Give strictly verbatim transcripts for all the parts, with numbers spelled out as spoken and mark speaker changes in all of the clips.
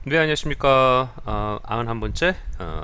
Speaker 1: 네, 안녕하십니까. 어, 구십일 번째 어,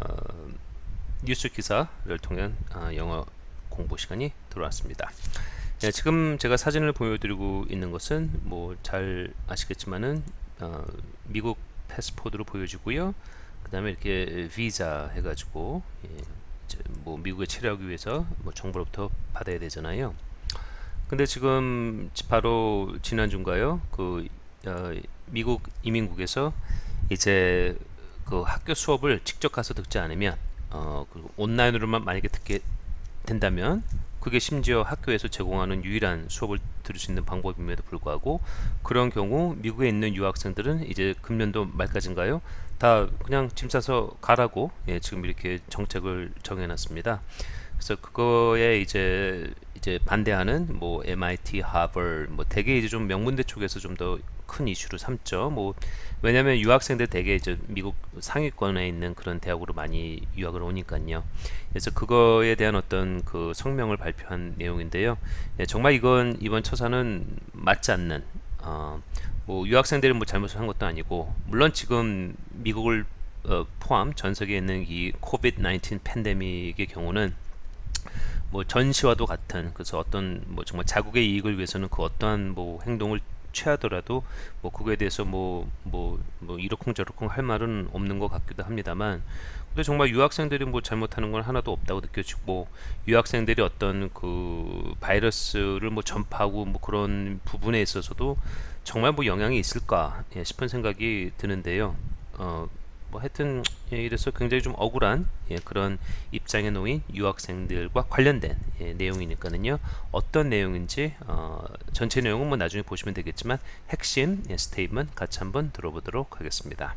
Speaker 1: 뉴스 기사를 통한 어, 영어 공부 시간이 들어왔습니다. 예, 지금 제가 사진을 보여드리고 있는 것은 뭐 잘 아시겠지만은 어, 미국 패스포드로 보여지고요. 그 다음에 이렇게 비자 해가지고 예, 이제 뭐 미국에 체류하기 위해서 뭐 정부로부터 받아야 되잖아요. 근데 지금 바로 지난주인가요? 그 어, 미국 이민국에서 이제 그 학교 수업을 직접 가서 듣지 않으면 어, 그 온라인으로만 만약에 듣게 된다면 그게 심지어 학교에서 제공하는 유일한 수업을 들을 수 있는 방법임에도 불구하고 그런 경우 미국에 있는 유학생들은 이제 금년도 말까지인가요? 다 그냥 짐 싸서 가라고 예, 지금 이렇게 정책을 정해놨습니다. 그래서 그거에 이제 이제 반대하는 뭐 엠아이티, 하버드 뭐 대개 이제 좀 명문대 쪽에서 좀 더 큰 이슈로 삼죠. 뭐 왜냐하면 유학생들 대개 이제 미국 상위권에 있는 그런 대학으로 많이 유학을 오니까요. 그래서 그거에 대한 어떤 그 성명을 발표한 내용인데요. 예, 정말 이건 이번 처사는 맞지 않는 어, 뭐 유학생들이 뭐 잘못을 한 것도 아니고 물론 지금 미국을 어, 포함 전 세계에 있는 이 코비드 나인틴 팬데믹의 경우는 뭐 전시와도 같은 그래서 어떤 뭐 정말 자국의 이익을 위해서는 그 어떠한 뭐 행동을 취하더라도 뭐 그거에 대해서 뭐 뭐 뭐 이러쿵저러쿵 할 말은 없는 것 같기도 합니다만 근데 정말 유학생들이 뭐 잘못하는 건 하나도 없다고 느껴지고 유학생들이 어떤 그 바이러스를 뭐 전파하고 뭐 그런 부분에 있어서도 정말 뭐 영향이 있을까 예, 싶은 생각이 드는데요. 어, 뭐 하여튼 예, 이래서 굉장히 좀 억울한 예, 그런 입장에 놓인 유학생들과 관련된 예, 내용이니까는요. 어떤 내용인지 어, 전체 내용은 뭐 나중에 보시면 되겠지만 핵심 예, 스테이트먼트 같이 한번 들어보도록 하겠습니다.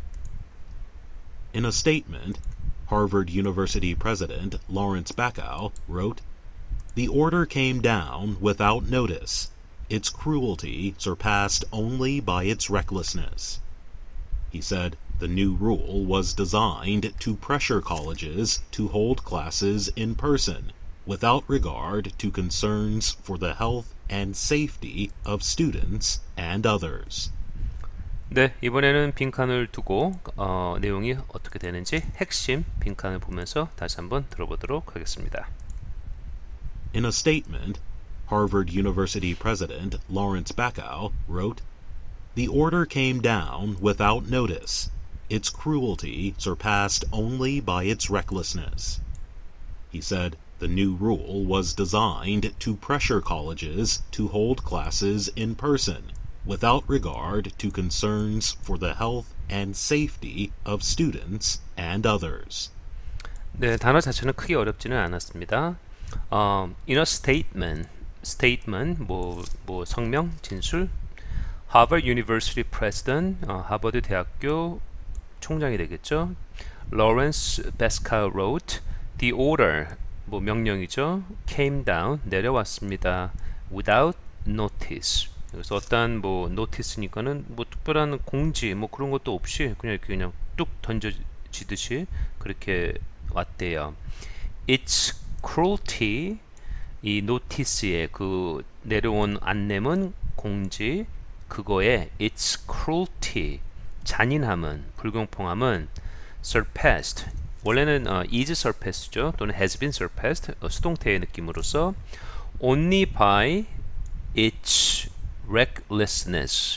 Speaker 2: In a statement, Harvard University President Lawrence Bacow wrote, "The order came down without notice. Its cruelty surpassed only by its recklessness." He said the new rule was designed to pressure colleges to hold classes in person, without regard to concerns for the health and safety of students and others.
Speaker 1: 네, 이번에는 빈칸을 두고 어, 내용이 어떻게 되는지 핵심 빈칸을 보면서 다시 한번 들어보도록 하겠습니다.
Speaker 2: In a statement, Harvard University President Lawrence Bacow wrote, "The order came down without notice. Its cruelty surpassed only by its recklessness." He said the new rule was designed to pressure colleges to hold classes in person, without regard to concerns for the health and safety of students and others.
Speaker 1: 네, 단어 자체는 크게 어렵지는 않았습니다. 어, in a statement, statement 뭐, 뭐 성명, 진술. Harvard University President, 어, 하버드 대학교 총장이 되겠죠. Lawrence Bacow wrote, the order, 뭐 명령이죠. Came down, 내려왔습니다. Without notice. 그래서 어떤 뭐 notice니까는 뭐 특별한 공지 뭐 그런 것도 없이 그냥 이렇게 그냥 뚝 던져지듯이 그렇게 왔대요. It's cruelty, 이 notice의 그 내려온 안내문 공지 그거에 its cruelty 잔인함은 불공평함은 surpassed 원래는 어, is surpassed죠 또는 has been surpassed 어, 수동태의 느낌으로서 only by its recklessness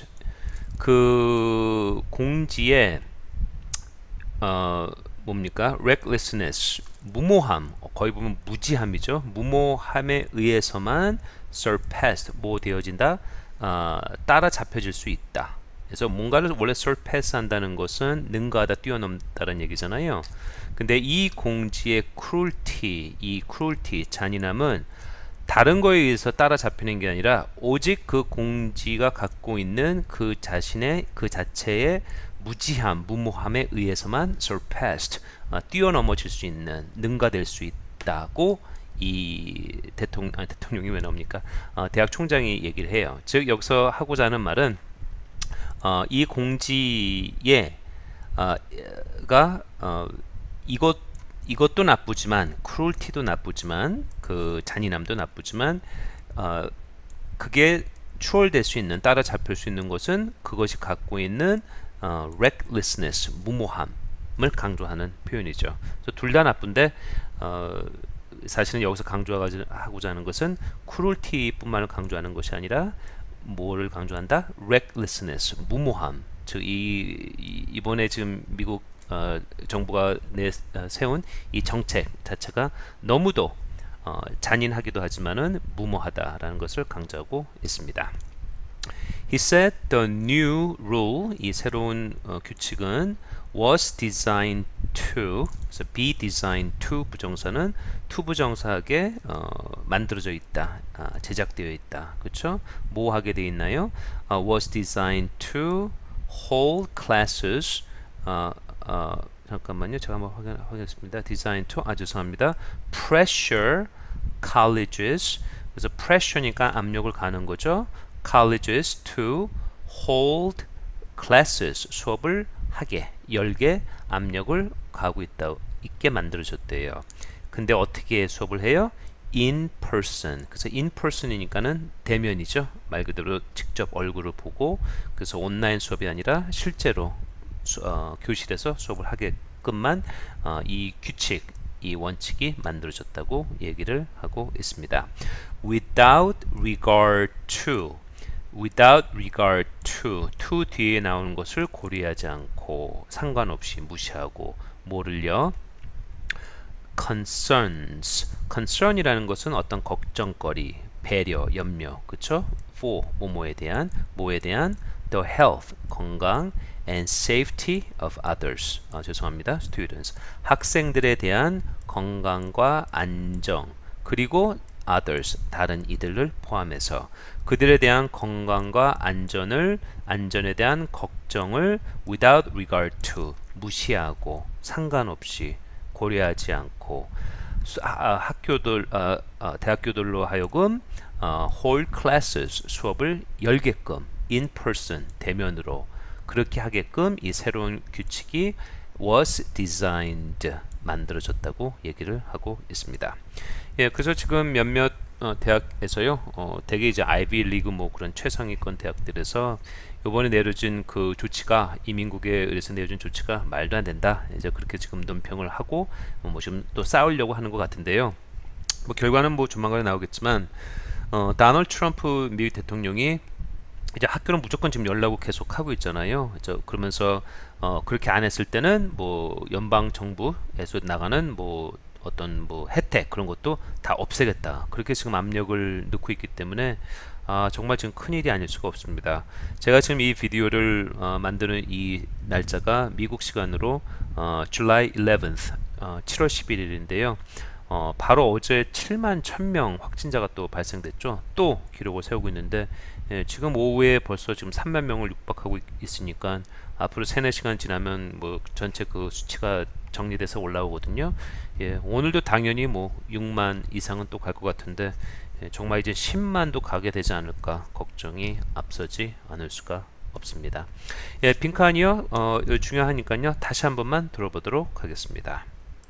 Speaker 1: 그 공지에 어 뭡니까 recklessness 무모함 거의 보면 무지함이죠 무모함에 의해서만 surpassed 뭐 되어진다 어, 따라잡혀질 수 있다. 그래서 뭔가를 원래 surpass 한다는 것은 능가하다 뛰어넘다는 얘기잖아요. 근데 이 공지의 cruelty, 이 cruelty 잔인함은 다른 거에 의해서 따라잡히는 게 아니라 오직 그 공지가 갖고 있는 그 자신의 그 자체의 무지함, 무모함에 의해서만 surpassed 어, 뛰어넘어질 수 있는 능가될 수 있다고 이 대통령, 아니, 대통령이 왜 나옵니까? 어, 대학 총장이 얘기를 해요. 즉 여기서 하고자 하는 말은 어, 이 공지에 어, 가 어, 이것 이것도 나쁘지만 크루얼티도 나쁘지만 그 잔인함도 나쁘지만 어, 그게 추월될 수 있는 따라잡힐 수 있는 것은 그것이 갖고 있는 어, recklessness, 무모함을 강조하는 표현이죠. 둘 다 나쁜데 어, 사실은 여기서 강조하고자 하는 것은 cruelty뿐만을 강조하는 것이 아니라 뭐를 강조한다? recklessness, 무모함. 즉 이, 이 이번에 지금 미국 어, 정부가 내, 어, 세운 이 정책 자체가 너무도 어, 잔인하기도 하지만은 무모하다라는 것을 강조하고 있습니다. He said the new rule, 이 새로운 어, 규칙은 was designed to, 그래서 be designed to 부정사는 to 부정사하게 어, 만들어져 있다, 아, 제작되어 있다, 그렇죠? 뭐 하게 되어 있나요? 어, was designed to hold classes. 어, 어, 잠깐만요, 제가 한번 확인, 확인했습니다. Designed to, 아 죄송합니다. Pressure colleges. 그래서 pressure니까 압력을 가는 거죠. colleges to hold classes, 수업을 하게, 열게 압력을 가하고 있다, 있게 만들어졌대요. 근데 어떻게 수업을 해요? in person. 그래서 in person이니까는 대면이죠. 말 그대로 직접 얼굴을 보고, 그래서 온라인 수업이 아니라 실제로 수, 어, 교실에서 수업을 하게끔만 어, 이 규칙, 이 원칙이 만들어졌다고 얘기를 하고 있습니다. Without regard to, without regard to, to 뒤에 나오는 것을 고려하지 않고, 상관없이 무시하고, 뭐를요? concerns. concern이라는 것은 어떤 걱정거리, 배려, 염려, 그쵸? for, 뭐뭐에 대한, 뭐에 대한, the health, 건강, and safety of others. 아, 죄송합니다. students. 학생들에 대한 건강과 안정, 그리고 others, 다른 이들을 포함해서 그들에 대한 건강과 안전을, 안전에 대한 걱정을 without regard to, 무시하고, 상관없이, 고려하지 않고, 수, 아, 학교들, 아, 아, 대학교들로 하여금 어, hold classes, 수업을 열게끔 in person, 대면으로 그렇게 하게끔 이 새로운 규칙이 was designed, 만들어졌다고 얘기를 하고 있습니다. 예, 그래서 지금 몇몇 어, 대학에서요, 어, 대개 이제 아이비 리그 뭐 그런 최상위권 대학들에서 이번에 내려진 그 조치가, 이민국에 의해서 내려진 조치가 말도 안 된다, 이제 그렇게 지금 논평을 하고 뭐 지금 또 싸우려고 하는 것 같은데요. 뭐 결과는 뭐 조만간에 나오겠지만, 어, 도널드 트럼프 미국 대통령이 이제 학교는 무조건 지금 열라고 계속 하고 있잖아요. 그렇죠? 그러면서 어, 그렇게 안 했을 때는 뭐 연방 정부에서 나가는 뭐 어떤 뭐 혜택 그런 것도 다 없애겠다, 그렇게 지금 압력을 넣고 있기 때문에 아, 정말 지금 큰일이 아닐 수가 없습니다. 제가 지금 이 비디오를 어, 만드는 이 날짜가 미국 시간으로 어, July eleventh, 어, 칠월 십일일인데요. 어, 바로 어제 칠만 천 명 확진자가 또 발생됐죠. 또 기록을 세우고 있는데, 예, 지금 오후에 벌써 지금 삼만 명을 육박하고 있, 있으니까 앞으로 세네 시간 지나면 뭐 전체 그 수치가 정리돼서 올라오거든요. 예, 오늘도 당연히 뭐 육만 이상은 또 갈 것 같은데, 예, 정말 이제 십만도 가게 되지 않을까 걱정이 앞서지 않을 수가 없습니다. 예, 빈칸이요, 어, 중요하니까요, 다시 한 번만 들어보도록 하겠습니다.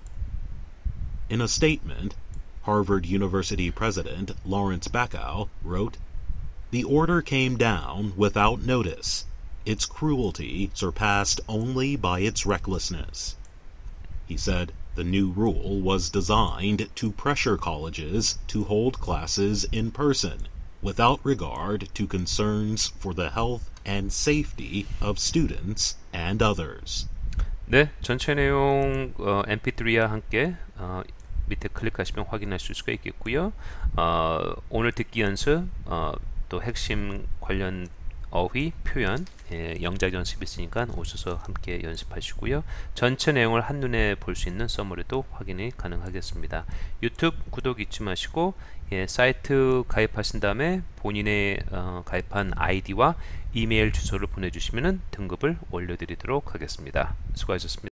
Speaker 2: In a statement, Harvard University President Lawrence Bacow wrote, "The order came down without notice. Its cruelty surpassed only by its recklessness." He said the new rule was designed to pressure colleges to hold classes in person, without regard to concerns for the health and safety of students and others.
Speaker 1: 네, 전체 내용 어, 엠피쓰리와 함께 어, 밑에 클릭하시면 확인하실 수가 있겠고요. 어, 오늘 듣기 연습, 어, 또 핵심 관련 어휘, 표현, 예, 영작 연습이 있으니까 오셔서 함께 연습하시고요. 전체 내용을 한눈에 볼 수 있는 서머리도 확인이 가능하겠습니다. 유튜브 구독 잊지 마시고, 예, 사이트 가입하신 다음에 본인의 어, 가입한 아이디와 이메일 주소를 보내주시면 등급을 올려드리도록 하겠습니다. 수고하셨습니다.